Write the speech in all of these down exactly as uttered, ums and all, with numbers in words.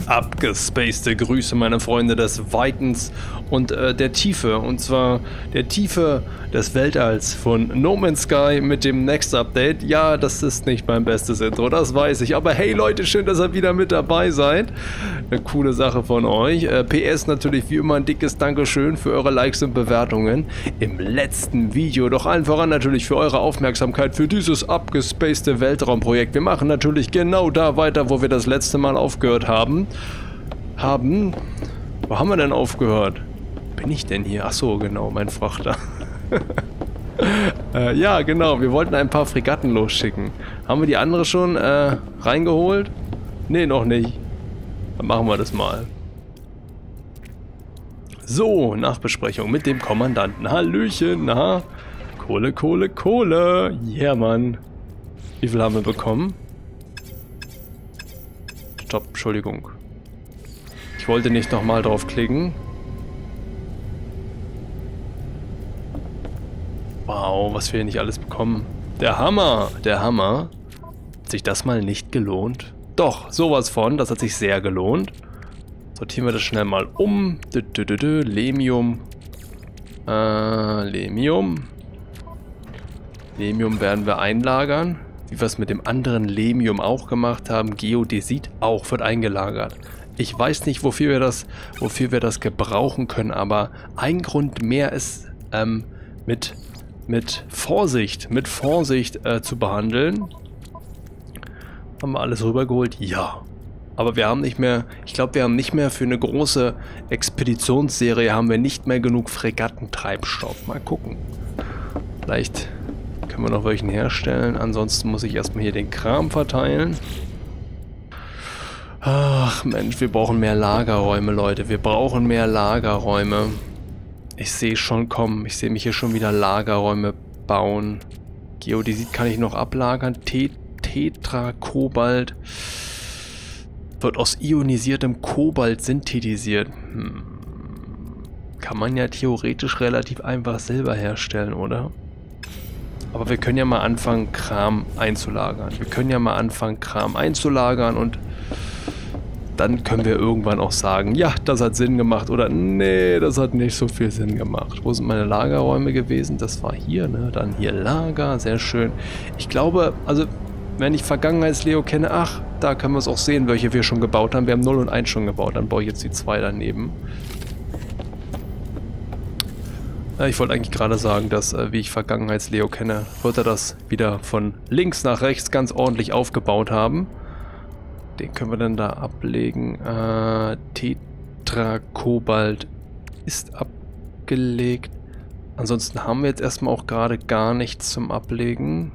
Abgespacede Grüße, meine Freunde des Weitens und äh, der Tiefe. Und zwar der Tiefe des Weltalls von No Man's Sky mit dem Next Update. Ja, das ist nicht mein bestes Intro, das weiß ich. Aber hey Leute, schön, dass ihr wieder mit dabei seid. Eine coole Sache von euch. Äh, P S natürlich wie immer ein dickes Dankeschön für eure Likes und Bewertungen im letzten Video. Doch allen voran natürlich für eure Aufmerksamkeit für dieses abgespacede Weltraumprojekt. Wir machen natürlich genau da weiter, wo wir das letzte Mal aufgehört haben. Haben? Wo haben wir denn aufgehört? Bin ich denn hier? Achso, genau, mein Frachter. äh, ja, genau, wir wollten ein paar Fregatten losschicken. Haben wir die andere schon äh, reingeholt? Ne, noch nicht. Dann machen wir das mal. So, Nachbesprechung mit dem Kommandanten. Hallöchen, na? Kohle, Kohle, Kohle. Yeah, Mann. Wie viel haben wir bekommen? Stopp, Entschuldigung. Ich wollte nicht nochmal draufklicken. Wow, was wir hier nicht alles bekommen. Der Hammer, der Hammer. Hat sich das mal nicht gelohnt? Doch, sowas von. Das hat sich sehr gelohnt. Sortieren wir das schnell mal um. Dö, dö, dö, dö. Lemium. Äh, Lemium. Lemium werden wir einlagern. Wie wir es mit dem anderen Lemium auch gemacht haben. Geodesit auch wird eingelagert. Ich weiß nicht, wofür wir das, wofür wir das gebrauchen können, aber ein Grund mehr ist ähm, mit, mit Vorsicht, mit Vorsicht äh, zu behandeln. Haben wir alles rübergeholt? Ja. Aber wir haben nicht mehr, ich glaube, wir haben nicht mehr für eine große Expeditionsserie, haben wir nicht mehr genug Fregattentreibstoff. Mal gucken. Vielleicht können wir noch welchen herstellen. Ansonsten muss ich erstmal hier den Kram verteilen. Ach Mensch, wir brauchen mehr Lagerräume, Leute. Wir brauchen mehr Lagerräume. Ich sehe schon kommen. Ich sehe mich hier schon wieder Lagerräume bauen. Geodesit kann ich noch ablagern. Te Tetra-Kobalt wird aus ionisiertem Kobalt synthetisiert. Hm. Kann man ja theoretisch relativ einfach Silber herstellen, oder? Aber wir können ja mal anfangen, Kram einzulagern. Wir können ja mal anfangen, Kram einzulagern und dann können wir irgendwann auch sagen, ja, das hat Sinn gemacht oder nee, das hat nicht so viel Sinn gemacht. Wo sind meine Lagerräume gewesen? Das war hier, ne? Dann hier Lager, sehr schön. Ich glaube, also wenn ich Vergangenheits-Leo kenne, ach, da können wir es auch sehen, welche wir schon gebaut haben. Wir haben null und eins schon gebaut, dann baue ich jetzt die zwei daneben. Ich wollte eigentlich gerade sagen, dass, wie ich Vergangenheits-Leo kenne, wird er das wieder von links nach rechts ganz ordentlich aufgebaut haben. Den können wir dann da ablegen. Äh, Tetra-Kobalt ist abgelegt. Ansonsten haben wir jetzt erstmal auch gerade gar nichts zum Ablegen.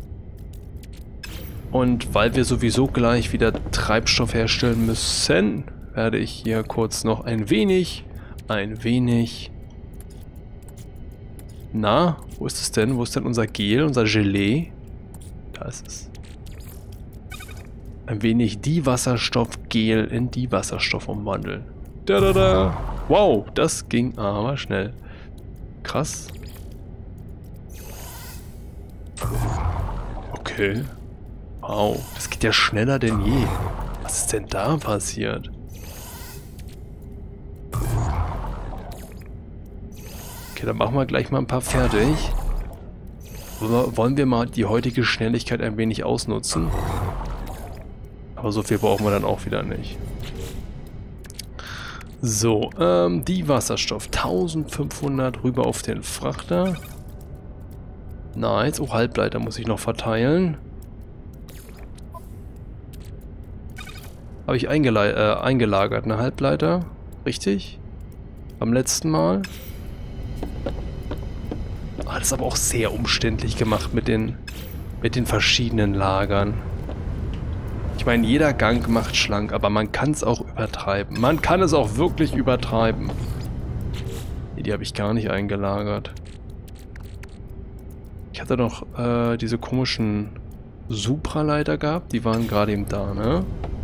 Und weil wir sowieso gleich wieder Treibstoff herstellen müssen, werde ich hier kurz noch ein wenig, ein wenig... Na, wo ist es denn? Wo ist denn unser Gel, unser Gelee? Da ist es. Ein wenig Diwasserstoffgel in Diwasserstoff umwandeln. Da, da, da. Wow, das ging aber schnell. Krass. Okay. Wow, das geht ja schneller denn je. Was ist denn da passiert? Okay, dann machen wir gleich mal ein paar fertig. Wollen wir mal die heutige Schnelligkeit ein wenig ausnutzen? Aber so viel brauchen wir dann auch wieder nicht. So, ähm, die Wasserstoff. eintausendfünfhundert rüber auf den Frachter. Nice. Oh, Halbleiter muss ich noch verteilen. Habe ich eingela äh, eingelagert, eine Halbleiter. Richtig? Beim letzten Mal. Ah, das ist aber auch sehr umständlich gemacht mit den, mit den verschiedenen Lagern. Ich meine, jeder Gang macht schlank, aber man kann es auch übertreiben. Man kann es auch wirklich übertreiben. Nee, die habe ich gar nicht eingelagert. Ich hatte noch äh, diese komischen Supraleiter gehabt. Die waren gerade eben da, ne?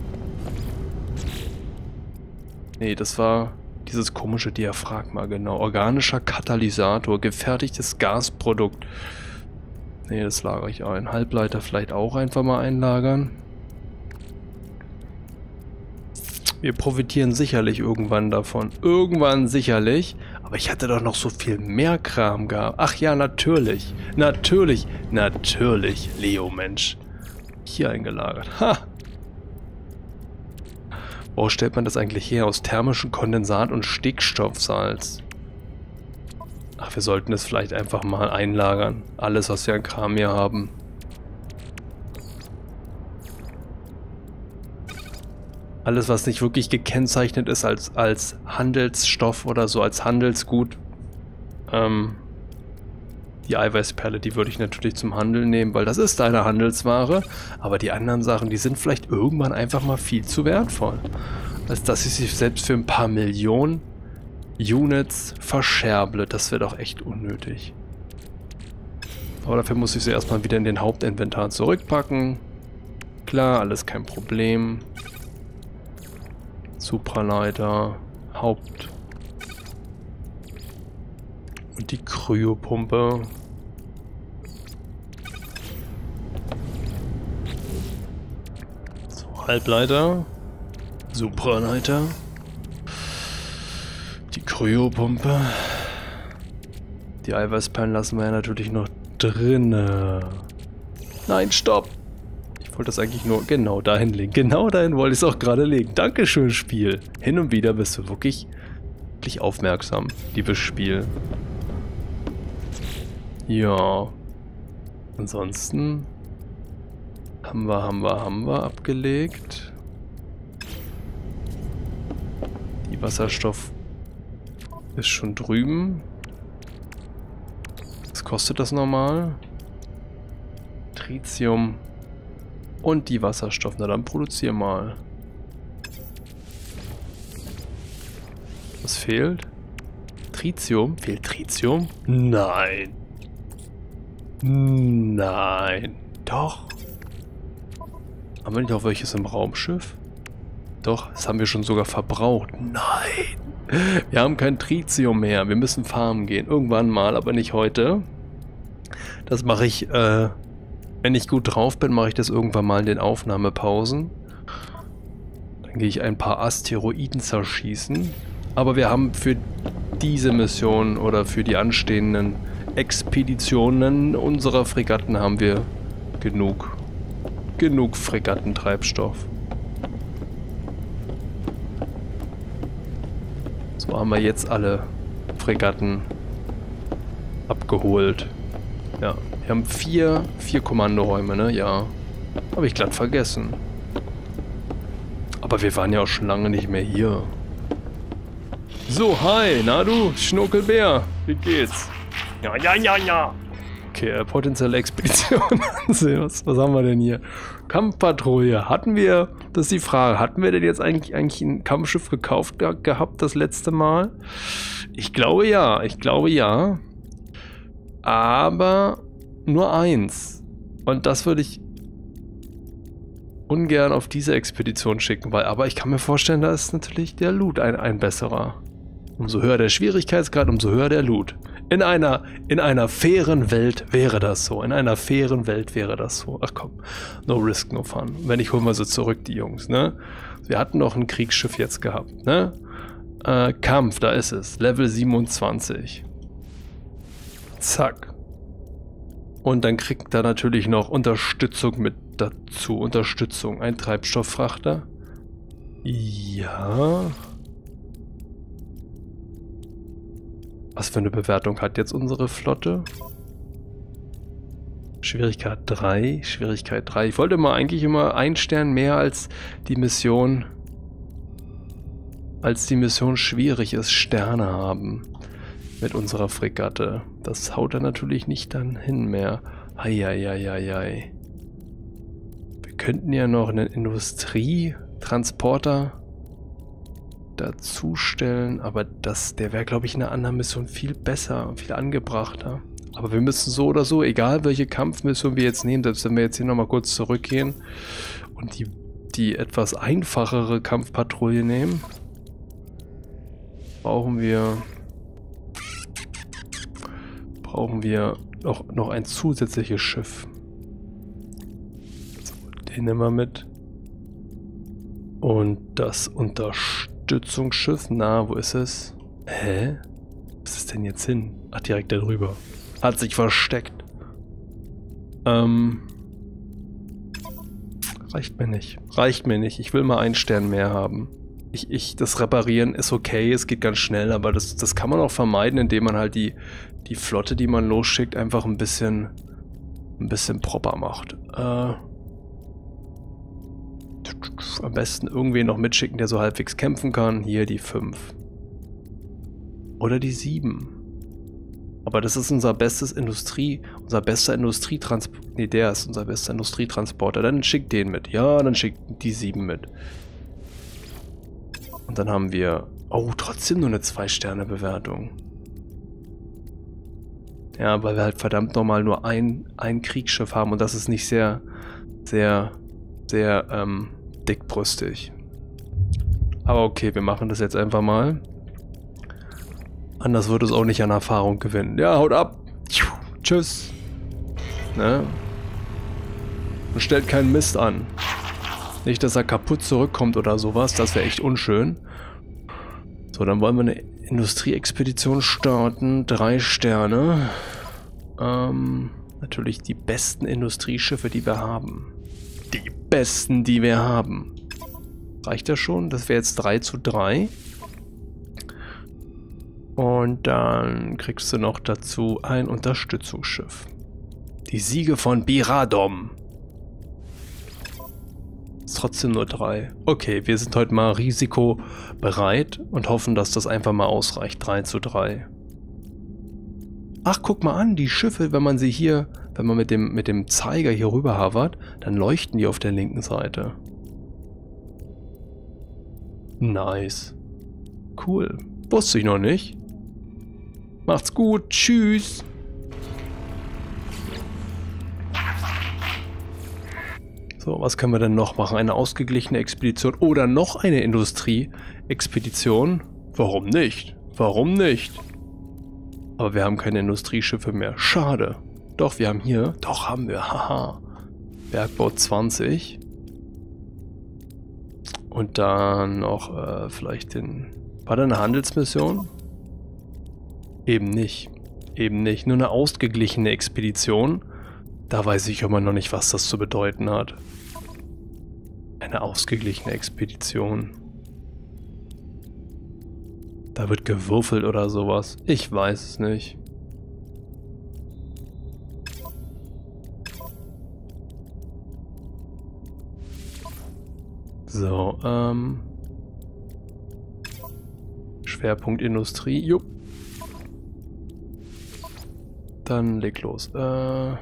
Nee, das war dieses komische Diaphragma, genau. Organischer Katalysator, gefertigtes Gasprodukt. Nee, das lagere ich ein. Halbleiter vielleicht auch einfach mal einlagern. Wir profitieren sicherlich irgendwann davon. Irgendwann sicherlich. Aber ich hatte doch noch so viel mehr Kram gehabt. Ach ja, natürlich. Natürlich. Natürlich. Leo, Mensch. Hier eingelagert. Ha! Wo stellt man das eigentlich her? Aus thermischem Kondensat und Stickstoffsalz. Ach, wir sollten es vielleicht einfach mal einlagern. Alles, was wir an Kram hier haben. Alles, was nicht wirklich gekennzeichnet ist als, als Handelsstoff oder so, als Handelsgut. Ähm, die Eiweißperle, die würde ich natürlich zum Handel nehmen, weil das ist eine Handelsware. Aber die anderen Sachen, die sind vielleicht irgendwann einfach mal viel zu wertvoll. Als dass ich sie selbst für ein paar Millionen Units verscherble. Das wäre doch echt unnötig. Aber dafür muss ich sie erstmal wieder in den Hauptinventar zurückpacken. Klar, alles kein Problem. Supraleiter, Haupt und die Kryopumpe. So, Halbleiter, Supraleiter, die Kryopumpe. Die Eiweißperlen lassen wir ja natürlich noch drinne. Nein, stopp! Ich wollte das eigentlich nur genau dahin legen. Genau dahin wollte ich es auch gerade legen. Dankeschön, Spiel. Hin und wieder bist du wirklich, wirklich aufmerksam, liebes Spiel. Ja. Ansonsten haben wir, haben wir, haben wir abgelegt. Die Wasserstoff ist schon drüben. Was kostet das normal? Tritium. Und die Wasserstoff. Na dann produzier mal. Was fehlt? Tritium? Fehlt Tritium? Nein. Nein. Doch. Haben wir nicht auch welches im Raumschiff? Doch, das haben wir schon sogar verbraucht. Nein. Wir haben kein Tritium mehr. Wir müssen farmen gehen. Irgendwann mal, aber nicht heute. Das mache ich, äh... wenn ich gut drauf bin, mache ich das irgendwann mal in den Aufnahmepausen. Dann gehe ich ein paar Asteroiden zerschießen. Aber wir haben für diese Mission oder für die anstehenden Expeditionen unserer Fregatten haben wir genug. Genug Fregattentreibstoff. So haben wir jetzt alle Fregatten abgeholt. Ja. Wir haben vier, vier Kommandoräume, ne? Ja. Habe ich glatt vergessen. Aber wir waren ja auch schon lange nicht mehr hier. So, hi, na du, Schnuckelbär. Wie geht's? Ja, ja, ja, ja. Okay, äh, potenzielle Expedition. was, was haben wir denn hier? Kampfpatrouille. Hatten wir, das ist die Frage, hatten wir denn jetzt eigentlich, eigentlich ein Kampfschiff gekauft ge gehabt das letzte Mal? Ich glaube ja, ich glaube ja. Aber nur eins. Und das würde ich ungern auf diese Expedition schicken, weil, aber ich kann mir vorstellen, da ist natürlich der Loot ein, ein besserer. Umso höher der Schwierigkeitsgrad, umso höher der Loot. In einer, in einer fairen Welt wäre das so. In einer fairen Welt wäre das so. Ach komm, no risk, no fun. Wenn nicht, holen wir sie zurück, die Jungs, ne? Wir hatten noch ein Kriegsschiff jetzt gehabt, ne? Äh, Kampf, da ist es. Level siebenundzwanzig. Zack. Und dann kriegt er natürlich noch Unterstützung mit dazu. Unterstützung. Ein Treibstofffrachter. Ja. Was für eine Bewertung hat jetzt unsere Flotte? Schwierigkeit drei. Schwierigkeit drei. Ich wollte mal eigentlich immer ein Stern mehr als die Mission. Als die Mission schwierig ist, Sterne haben. Mit unserer Fregatte. Das haut er natürlich nicht dann hin mehr. Eieieiei. Wir könnten ja noch einen Industrietransporter dazustellen, aber das, der wäre, glaube ich, in einer anderen Mission viel besser und viel angebrachter. Aber wir müssen so oder so, egal welche Kampfmission wir jetzt nehmen, selbst wenn wir jetzt hier nochmal kurz zurückgehen und die, die etwas einfachere Kampfpatrouille nehmen, brauchen wir brauchen wir noch, noch ein zusätzliches Schiff. So, den nehmen wir mit. Und das Unterstützungsschiff, na, wo ist es? Hä? Was ist es denn jetzt hin? Ach, direkt da drüber. Hat sich versteckt. Ähm. Reicht mir nicht. Reicht mir nicht. Ich will mal einen Stern mehr haben. Ich, ich, das Reparieren ist okay, es geht ganz schnell, aber das, das kann man auch vermeiden, indem man halt die, die Flotte, die man losschickt, einfach ein bisschen, ein bisschen proper macht. Äh. Am besten irgendwen noch mitschicken, der so halbwegs kämpfen kann. Hier die fünf. Oder die sieben. Aber das ist unser bestes Industrie, unser bester Industrietransporter. Ne, der ist unser bester Industrietransporter. Dann schickt den mit. Ja, dann schickt die sieben mit. Und dann haben wir... Oh, trotzdem nur eine zwei Sterne Bewertung. Ja, weil wir halt verdammt nochmal nur ein, ein Kriegsschiff haben. Und das ist nicht sehr, sehr, sehr ähm, dickbrüstig. Aber okay, wir machen das jetzt einfach mal. Anders wird es auch nicht an Erfahrung gewinnen. Ja, haut ab. Tschüss. Ne? Und stellt keinen Mist an. Nicht, dass er kaputt zurückkommt oder sowas. Das wäre echt unschön. So, dann wollen wir eine Industrieexpedition starten. Drei Sterne. Ähm, natürlich die besten Industrieschiffe, die wir haben. Die besten, die wir haben. Reicht das schon? Das wäre jetzt drei zu drei. Und dann kriegst du noch dazu ein Unterstützungsschiff. Die Siege von Biradom. Ist trotzdem nur drei. Okay, wir sind heute mal risikobereit und hoffen, dass das einfach mal ausreicht. drei zu drei. Ach, guck mal an, die Schiffe, wenn man sie hier, wenn man mit dem, mit dem Zeiger hier rüber havert, dann leuchten die auf der linken Seite. Nice. Cool. Wusste ich noch nicht. Macht's gut. Tschüss. So, was können wir denn noch machen? Eine ausgeglichene Expedition oder noch eine Industrieexpedition? Warum nicht? Warum nicht? Aber wir haben keine Industrieschiffe mehr. Schade. Doch, wir haben hier... Doch, haben wir. Haha. Bergbau zwanzig. Und dann noch äh, vielleicht den... War da eine Handelsmission? Eben nicht. Eben nicht. Nur eine ausgeglichene Expedition. Da weiß ich immer noch nicht, was das zu bedeuten hat. Eine ausgeglichene Expedition. Da wird gewürfelt oder sowas. Ich weiß es nicht. So, ähm... Schwerpunkt Industrie. Jupp. Dann leg los. Äh...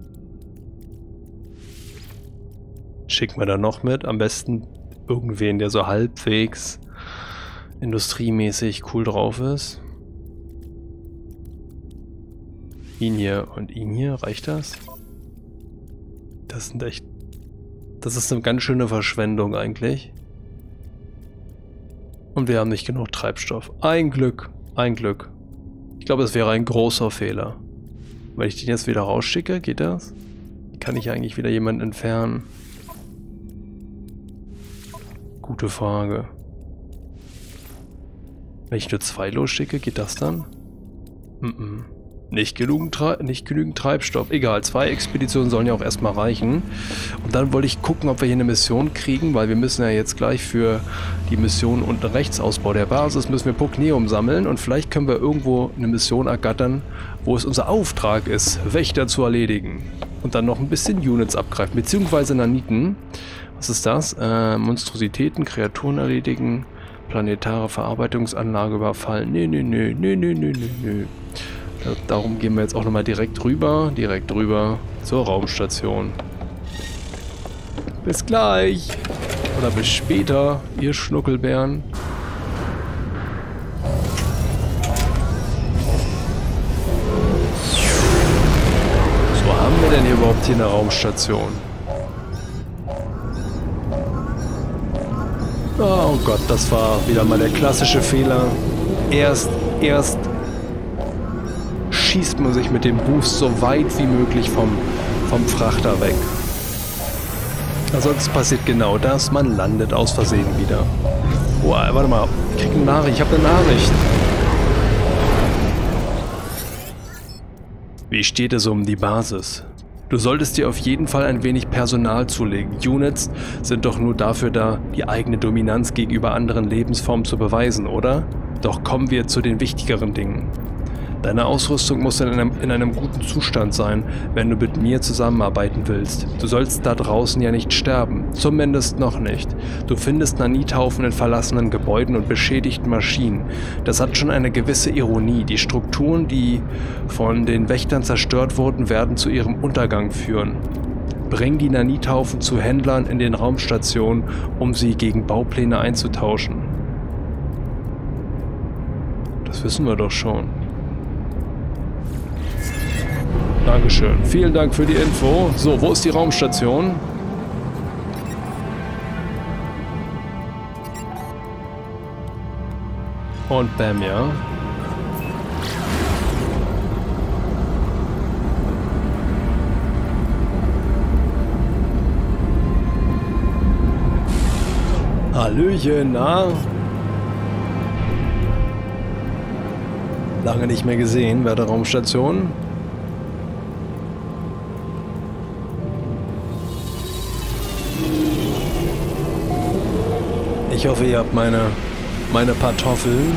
Schicken wir da noch mit. Am besten irgendwen, der so halbwegs industriemäßig cool drauf ist. Ihn hier und ihn hier. Reicht das? Das sind echt... Das ist eine ganz schöne Verschwendung eigentlich. Und wir haben nicht genug Treibstoff. Ein Glück. Ein Glück. Ich glaube, es wäre ein großer Fehler. Wenn ich den jetzt wieder rausschicke, geht das? Kann ich eigentlich wieder jemanden entfernen? Gute Frage. Wenn ich nur zwei losschicke, geht das dann? Mm-mm. Nicht genügend, Tre nicht genügend Treibstoff. Egal, zwei Expeditionen sollen ja auch erstmal reichen. Und dann wollte ich gucken, ob wir hier eine Mission kriegen, weil wir müssen ja jetzt gleich für die Mission unten rechts Ausbau der Basis, müssen wir Pugneum sammeln und vielleicht können wir irgendwo eine Mission ergattern, wo es unser Auftrag ist, Wächter zu erledigen. Und dann noch ein bisschen Units abgreifen, beziehungsweise Naniten. Was ist das? Äh, Monstrositäten, Kreaturen erledigen, planetare Verarbeitungsanlage überfallen. Nee, nee, nee, nee, nee, nee, nee, nee. Darum gehen wir jetzt auch nochmal direkt rüber, direkt rüber zur Raumstation. Bis gleich! Oder bis später, ihr Schnuckelbären. So, haben wir denn hier überhaupt hier eine Raumstation? Oh Gott, das war wieder mal der klassische Fehler. Erst, erst schießt man sich mit dem Boost so weit wie möglich vom, vom Frachter weg. Ansonsten passiert genau das, man landet aus Versehen wieder. Oh, warte mal, ich krieg eine Nachricht, ich habe eine Nachricht. Wie steht es um die Basis? Du solltest dir auf jeden Fall ein wenig Personal zulegen. Units sind doch nur dafür da, die eigene Dominanz gegenüber anderen Lebensformen zu beweisen, oder? Doch kommen wir zu den wichtigeren Dingen. Deine Ausrüstung muss in einem, in einem guten Zustand sein, wenn du mit mir zusammenarbeiten willst. Du sollst da draußen ja nicht sterben. Zumindest noch nicht. Du findest Nanithaufen in verlassenen Gebäuden und beschädigten Maschinen. Das hat schon eine gewisse Ironie. Die Strukturen, die von den Wächtern zerstört wurden, werden zu ihrem Untergang führen. Bring die Nanithaufen zu Händlern in den Raumstationen, um sie gegen Baupläne einzutauschen. Das wissen wir doch schon. Dankeschön. Vielen Dank für die Info. So, wo ist die Raumstation? Und bam, ja. Hallöchen, na? Lange nicht mehr gesehen, bei der Raumstation. Ich hoffe, ihr habt meine, meine Kartoffeln.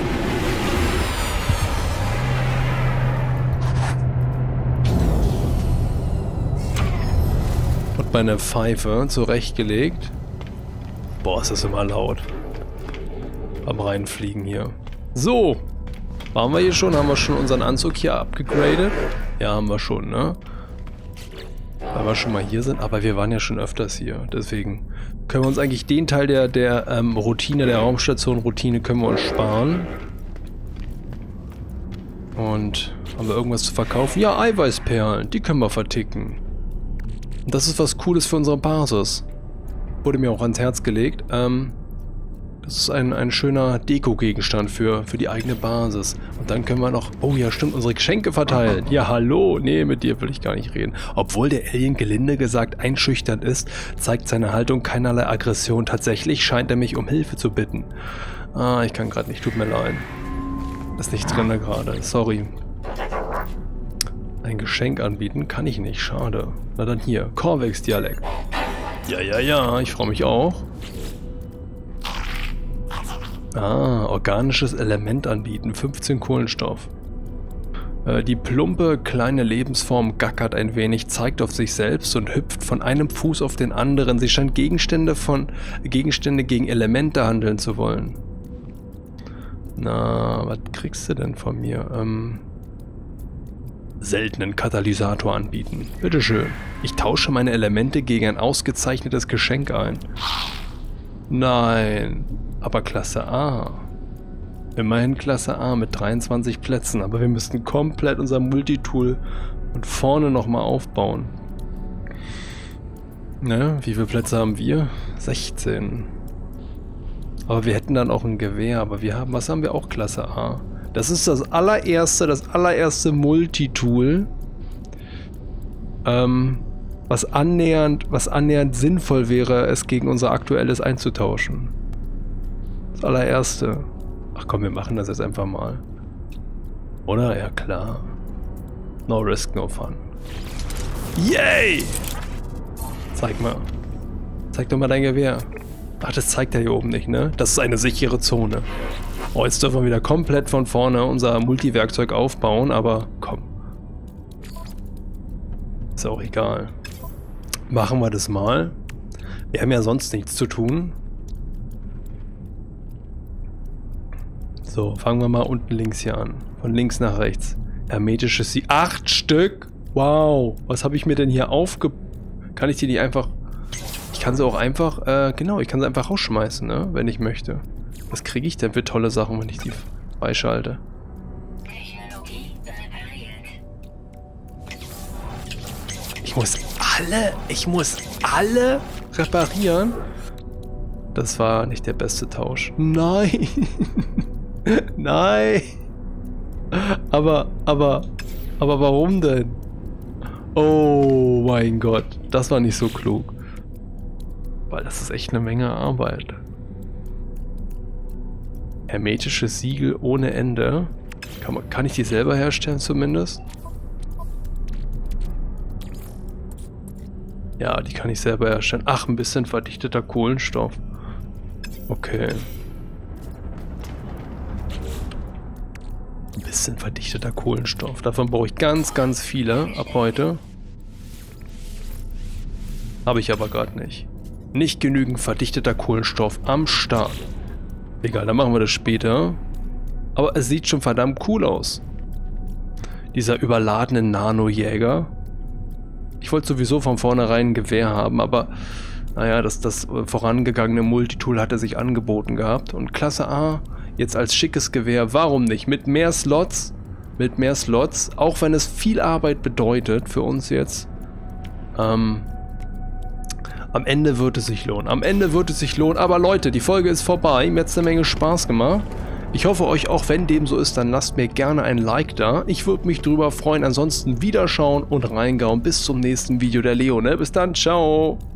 Und meine Pfeife zurechtgelegt. Boah, ist das immer laut. Beim Reinfliegen hier. So. Waren wir hier schon? Haben wir schon unseren Anzug hier abgegradet? Ja, haben wir schon, ne? Weil wir schon mal hier sind. Aber wir waren ja schon öfters hier. Deswegen können wir uns eigentlich den Teil der, der ähm, Routine, der Raumstation-Routine können wir uns sparen. Und haben wir irgendwas zu verkaufen? Ja, Eiweißperlen. Die können wir verticken. Und das ist was Cooles für unsere Basis. Wurde mir auch ans Herz gelegt. Ähm, das ist ein, ein schöner Deko-Gegenstand für, für die eigene Basis. Und dann können wir noch... Oh ja, stimmt, unsere Geschenke verteilen. Ja, hallo. Nee, mit dir will ich gar nicht reden. Obwohl der Alien gelinde gesagt einschüchternd ist, zeigt seine Haltung keinerlei Aggression. Tatsächlich scheint er mich um Hilfe zu bitten. Ah, ich kann gerade nicht. Tut mir leid. Ist nicht drin da gerade. Sorry. Ein Geschenk anbieten kann ich nicht. Schade. Na dann hier. Korvex-Dialekt. Ja, ja, ja. Ich freue mich auch. Ah, organisches Element anbieten, fünfzehn Kohlenstoff. Äh, die plumpe, kleine Lebensform gackert ein wenig, zeigt auf sich selbst und hüpft von einem Fuß auf den anderen. Sie scheint Gegenstände von Gegenstände gegen Elemente handeln zu wollen. Na, was kriegst du denn von mir? Ähm, seltenen Katalysator anbieten. Bitteschön. Ich tausche meine Elemente gegen ein ausgezeichnetes Geschenk ein. Nein. Aber Klasse A. Immerhin Klasse A mit dreiundzwanzig Plätzen. Aber wir müssten komplett unser Multitool und vorne nochmal aufbauen. Ne? Wie viele Plätze haben wir? sechzehn. Aber wir hätten dann auch ein Gewehr. Aber wir haben, was haben wir auch Klasse A? Das ist das allererste, das allererste Multitool. Ähm, was annähernd, was annähernd sinnvoll wäre, es gegen unser aktuelles einzutauschen. Das allererste. Ach komm, wir machen das jetzt einfach mal. Oder? Ja klar. No risk, no fun. Yay! Zeig mal. Zeig doch mal dein Gewehr. Ach, das zeigt er hier oben nicht, ne? Das ist eine sichere Zone. Oh, jetzt dürfen wir wieder komplett von vorne unser Multiwerkzeug aufbauen, aber komm. Ist auch egal. Machen wir das mal. Wir haben ja sonst nichts zu tun. So, fangen wir mal unten links hier an. Von links nach rechts. Hermetisches Sie. Acht Stück! Wow! Was habe ich mir denn hier aufge... Kann ich die nicht einfach... Ich kann sie auch einfach... Äh, genau, ich kann sie einfach rausschmeißen, ne? Wenn ich möchte. Was kriege ich denn für tolle Sachen, wenn ich die freischalte? Ich muss alle... Ich muss alle reparieren? Das war nicht der beste Tausch. Nein! Nein! Aber, aber, aber warum denn? Oh mein Gott, das war nicht so klug. Weil das ist echt eine Menge Arbeit. Hermetische Siegel ohne Ende. Kann, man, kann ich die selber herstellen zumindest? Ja, die kann ich selber herstellen. Ach, ein bisschen verdichteter Kohlenstoff. Okay. Ein bisschen verdichteter Kohlenstoff. Davon brauche ich ganz, ganz viele ab heute. Habe ich aber gerade nicht. Nicht genügend verdichteter Kohlenstoff am Start. Egal, dann machen wir das später. Aber es sieht schon verdammt cool aus. Dieser überladene Nano-Jäger. Ich wollte sowieso von vornherein ein Gewehr haben, aber naja, das, das vorangegangene Multitool hatte sich angeboten gehabt. Und Klasse A, jetzt als schickes Gewehr, warum nicht? Mit mehr Slots, mit mehr Slots, auch wenn es viel Arbeit bedeutet für uns jetzt. Ähm, am Ende wird es sich lohnen. Am Ende wird es sich lohnen. Aber Leute, die Folge ist vorbei. Mir hat es eine Menge Spaß gemacht. Ich hoffe euch auch, wenn dem so ist, dann lasst mir gerne ein Like da. Ich würde mich drüber freuen. Ansonsten wiederschauen und reingauen. Bis zum nächsten Video, der Leo, ne? Bis dann, ciao!